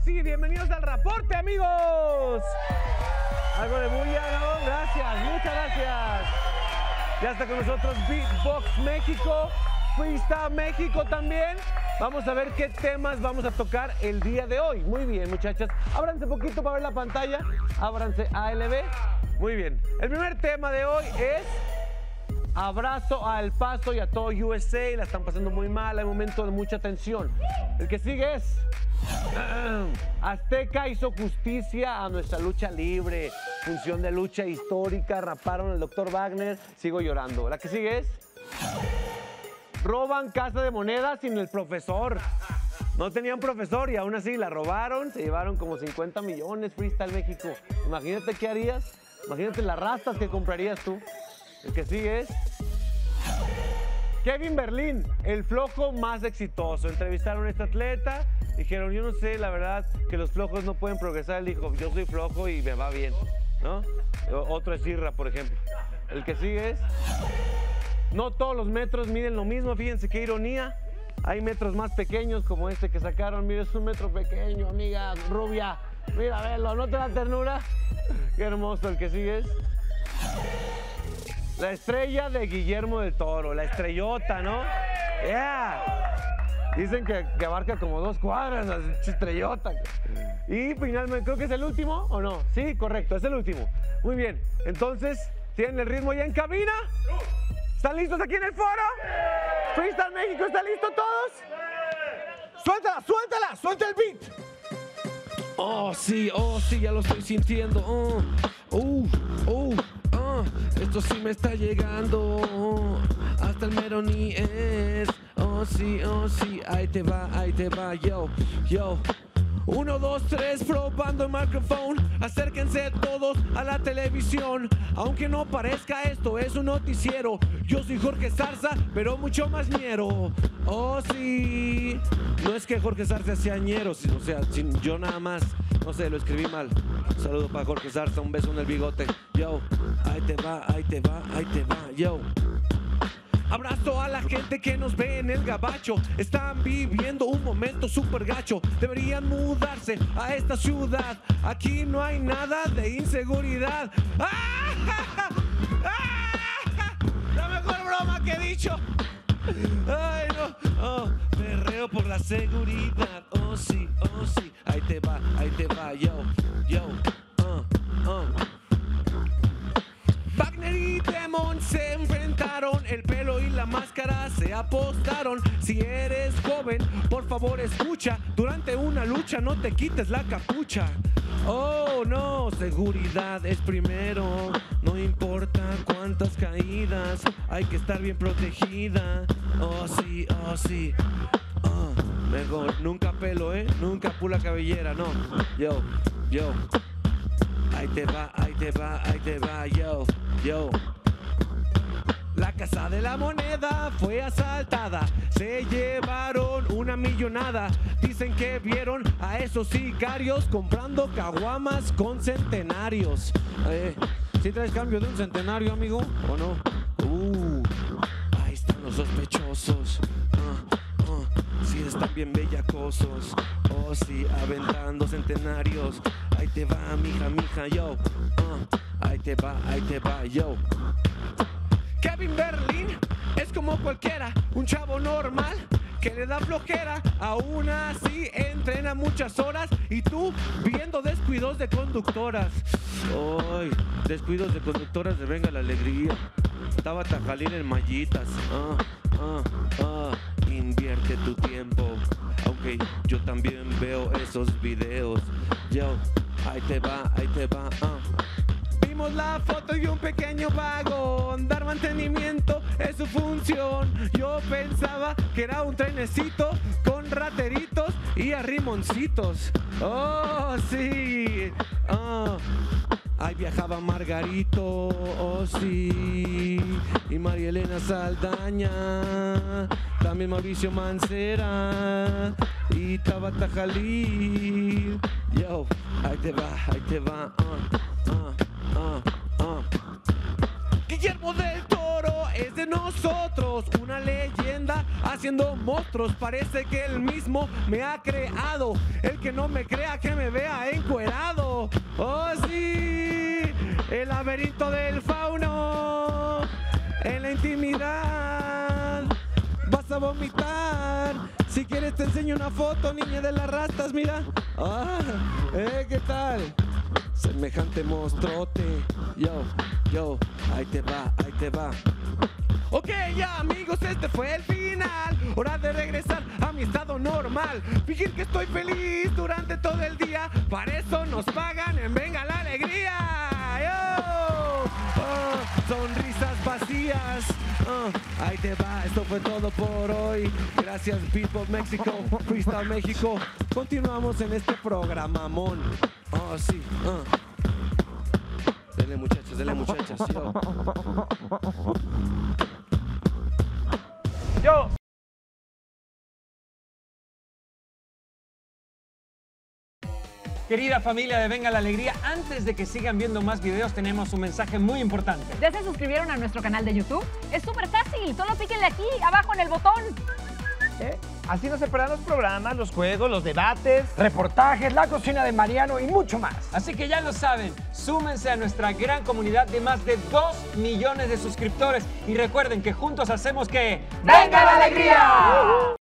sí, bienvenidos al reporte, amigos. Algo de bulla, ¿no? Gracias, muchas gracias. Ya está con nosotros Beatbox México, Freestyle México también. Vamos a ver qué temas vamos a tocar el día de hoy. Muy bien, muchachas. Ábranse un poquito para ver la pantalla. Ábranse ALB. Muy bien. El primer tema de hoy es abrazo a El Paso y a todo USA. La están pasando muy mal, hay momento de mucha tensión. El que sigue es Azteca hizo justicia a nuestra lucha libre. Función de lucha histórica. Raparon al Dr. Wagner. Sigo llorando. La que sigue es roban Casa de Moneda sin el profesor. No tenían profesor y aún así la robaron. Se llevaron como 50 millones Freestyle México. Imagínate qué harías. Imagínate las rastas que comprarías tú. El que sigue es Kevin Berlín, el flojo más exitoso. Entrevistaron a este atleta. Dijeron, yo no sé, la verdad, que los flojos no pueden progresar. Él dijo, yo soy flojo y me va bien, ¿no? Otro es Irra, por ejemplo. El que sigue es no todos los metros miden lo mismo. Fíjense qué ironía. Hay metros más pequeños como este que sacaron. Mira, es un metro pequeño, amiga rubia. Mira, velo, ¿no te da ternura? Qué hermoso. El que sigue es la estrella de Guillermo del Toro. La estrellota, ¿no? ¡Yeah! Dicen que abarca como 2 cuadras, la estrellota. Y finalmente, creo que es el último, ¿o no? Sí, correcto, es el último. Muy bien. Entonces, ¿tienen el ritmo ya en cabina? ¿Están listos aquí en el foro? ¿Freestyle México está listo todos? ¡Suéltala, suéltala! ¡Suelta el beat! Oh, sí, ya lo estoy sintiendo. Esto sí me está llegando. Hasta el mero ni es. Oh, sí, ahí te va, yo. 1, 2, 3, probando el micrófono. Acérquense todos a la televisión. Aunque no parezca, esto es un noticiero. Yo soy Jorge Zarza, pero mucho más ñero. Oh, sí. No es que Jorge Zarza sea ñero, o sea, yo nada más, no sé, lo escribí mal. Un saludo para Jorge Zarza, un beso en el bigote. Yo, ahí te va, yo. Abrazo a la gente que nos ve en el gabacho. Están viviendo un momento súper gacho. Deberían mudarse a esta ciudad. Aquí no hay nada de inseguridad. ¡Ah! La mejor broma que he dicho. Ay, no. Perreo por la seguridad. Oh, sí. Ahí te va, yo. Wagner y Demon se enfrentaron, el pelo y la máscara se apostaron. Si eres joven, por favor escucha, durante una lucha no te quites la capucha. Oh no, seguridad es primero, no importa cuántas caídas, hay que estar bien protegida. Oh sí. Mejor nunca pelo, nunca pula cabellera, no. Yo. Ahí te va, yo. La Casa de la Moneda fue asaltada, se llevaron una millonada. Dicen que vieron a esos sicarios comprando caguamas con centenarios. ¿Sí traes cambio de un centenario, amigo, o no? Ahí están los sospechosos. Sí, están bien bellacosos. Oh, sí, aventando centenarios. Ahí te va, mija, yo. Ahí te va, yo. Kevin Berlín es como cualquiera, un chavo normal que le da flojera. Aún así entrena muchas horas y tú viendo descuidos de conductoras. Ay, descuidos de conductoras de Venga la Alegría. Estaba Tajalín en mallitas. Invierte tu tiempo, aunque yo también veo esos videos. Yo, ahí te va. Vimos la foto de un pequeño vagón, dar mantenimiento es su función. Yo pensaba que era un trenecito con rateritos y arrimoncitos. Oh, sí. Ahí viajaba Margarito, oh sí, y María Elena Saldaña, también Mauricio Mancera y Tabata Jalil. Yo, ahí te va. Guillermo del Toro es de nosotros, una leyenda haciendo monstruos. Parece que él mismo me ha creado. El que no me crea que me vea encuerado. Oh sí, el laberinto del fauno. En la intimidad vas a vomitar. Si quieres te enseño una foto, niña de las rastas, mira. ¿Qué tal? Semejante monstruote. Yo, ahí te va. Ok, ya amigos, este fue el final. Hora de regresar a mi estado normal. Fingir que estoy feliz durante todo el día. Para eso nos pagan en Venga la Alegría. Sonrisas vacías. Ahí te va, esto fue todo por hoy. Gracias Beatbox México, Freestyle México. Continuamos en este programamón. Oh sí. Dele muchachas, Yo. Querida familia de Venga la Alegría, antes de que sigan viendo más videos, tenemos un mensaje muy importante. ¿Ya se suscribieron a nuestro canal de YouTube? Es súper fácil, solo píquenle aquí, abajo en el botón. Así no se perderán los programas, los juegos, los debates, reportajes, la cocina de Mariano y mucho más. Así que ya lo saben, súmense a nuestra gran comunidad de más de 2 millones de suscriptores y recuerden que juntos hacemos que... ¡Venga la Alegría!